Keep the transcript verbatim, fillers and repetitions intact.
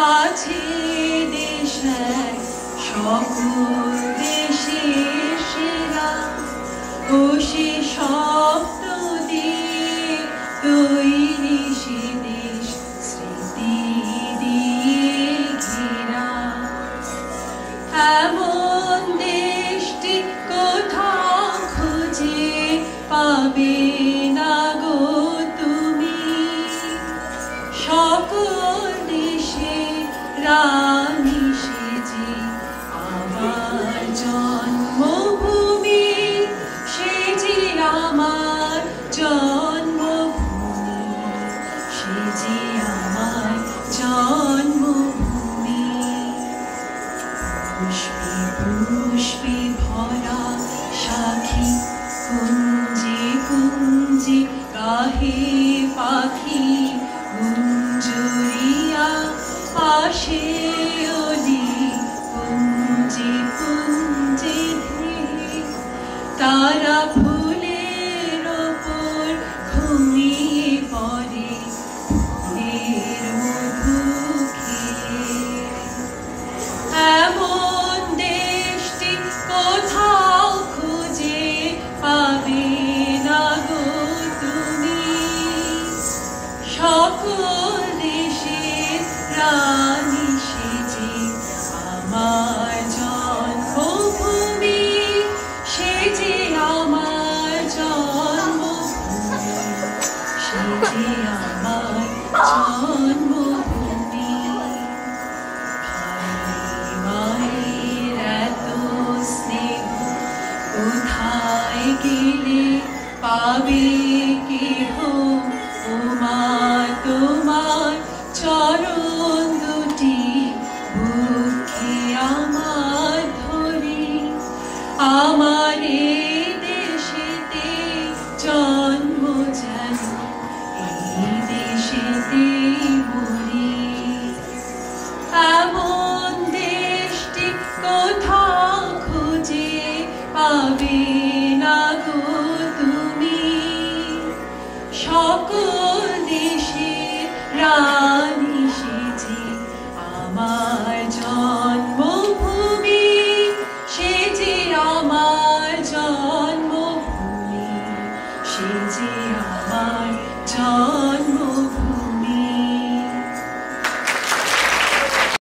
আছে দেশ এক সকল দেশের সেরা ও সে স্বপ্ন দিয়ে তৈরি সে দেশ স্মৃতি দিয়ে ঘেরা। এমন দেশটি কোথাও খুঁজে পাবে না গো তুমি, সকল দেশে রানী সেজে আমার জন্মভূমি, সেজে আমার জন্মভূমি, সেজে আমার জন্মভূমি। পুষ্পে পুষ্পে ভরা সাখী কুঞ্জে কুঞ্জে গাহে পাখি গুঞ্জরিয়া আসে অলি কুঞ্জে কুঞ্জে ধেয়ে। তারা ফুলের ওপর ঘুমিয়ে পড়ে ফুলের মধু খেয়ে। এমন দেশটি কোথাও খুঁজে পাবে না গো তুমি, সকল দেশের রানী সেজে আমার জন্মভূমি, সেজে আমার জন্মভূমি, সেজে আমার জন্মভূমি। মায়ের এত স্নেহ কোথায় গেলে পাবে কেহ, ও মা তোমার চরণ দুটি বুকে আমার ধরি। আমার এই দেশেতে জন্ম যেন এই দেশেতে মরি। এমন দেশটি কোথাও খুঁজে পাবে